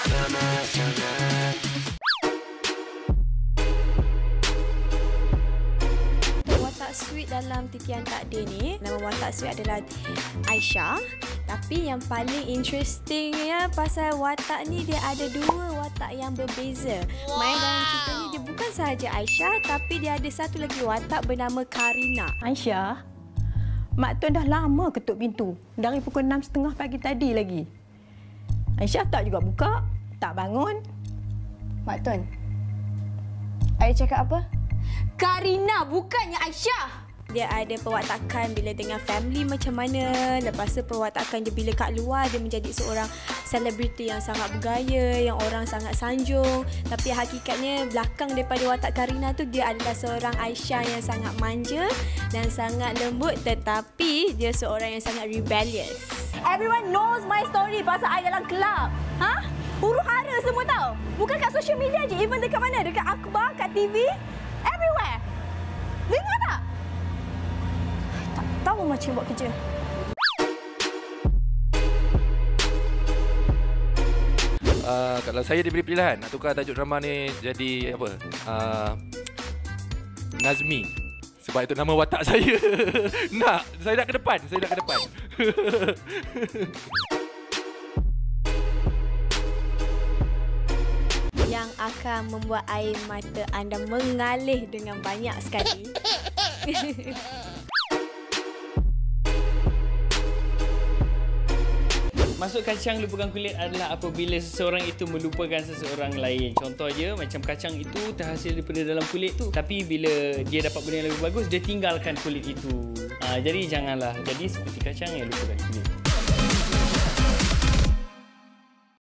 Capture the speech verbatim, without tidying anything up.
Watak sweet dalam titian takdir ni, nama watak sweet adalah Aisyah. Tapi yang paling interestingnya pasal watak ni, dia ada dua watak yang berbeza. Wow. Main dalam cerita ni dia bukan sahaja Aisyah, tapi dia ada satu lagi watak bernama Karina. Aisyah, Mak Tun dah lama ketuk pintu. Dari pukul enam tiga puluh pagi tadi lagi. Aisyah tak juga buka, tak bangun. Mak Tun, Aida cakap apa? Karina, bukannya Aisyah. Dia ada perwatakan bila dengan family macam mana. Lepas tu perwatakan dia bila kat luar, dia menjadi seorang selebriti yang sangat bergaya, yang orang sangat sanjung. Tapi hakikatnya belakang daripada watak Karina tu, dia adalah seorang Aisyah yang sangat manja dan sangat lembut, tetapi dia seorang yang sangat rebellious. Everyone knows my story pasal I dalam kelab. Ha? Huru hara semua tahu. Bukan kat social media je, even dekat mana? Dekat akhbar, kat T V, everywhere. Dengar tak? Tak tahu macam buat kerja. Uh, kalau saya diberi pilihan nak tukar tajuk drama ni jadi apa? Uh, Nazmi. Sebab itu nama watak saya. Nak, saya nak ke depan, saya nak ke depan. Yang akan membuat air mata anda mengalir dengan banyak sekali. Masuk kacang lupakan kulit adalah apabila seseorang itu melupakan seseorang lain. Contoh je macam kacang itu terhasil daripada dalam kulit tu, tapi bila dia dapat benda yang lebih bagus, dia tinggalkan kulit itu. Ha, jadi janganlah jadi seperti kacang yang lupakan kulit.